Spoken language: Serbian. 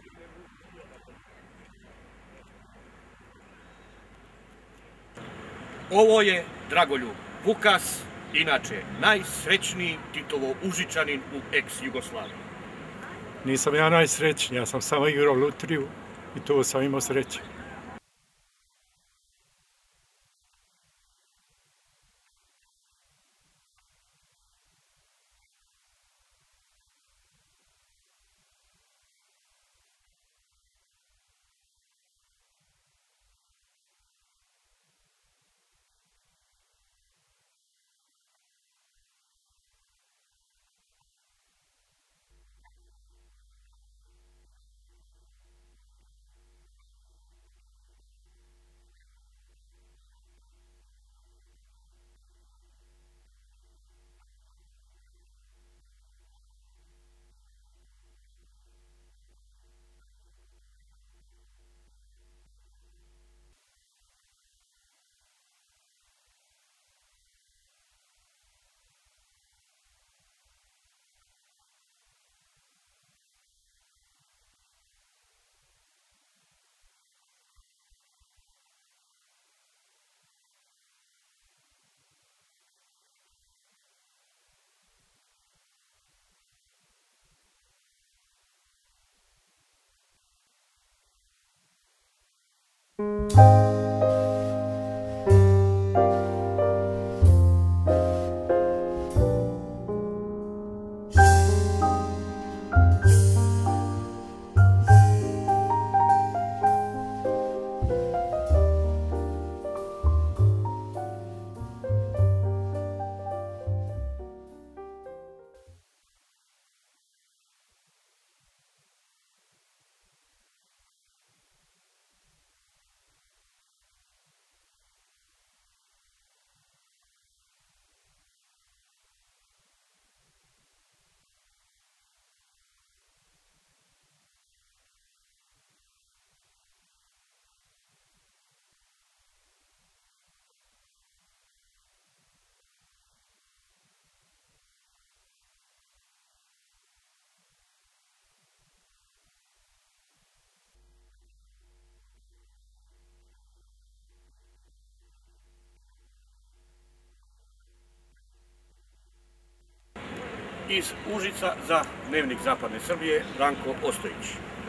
Ovo je Dragoljub Vukas, inače najsrećniji Titovo Užičanin u ex-Jugoslaviji. Nisam ja najsrećniji, ja sam samo igrao lutriju i tu sam imao sreće. Iz Užica za Dnevnik Zapadne Srbije, Branko Ostojić.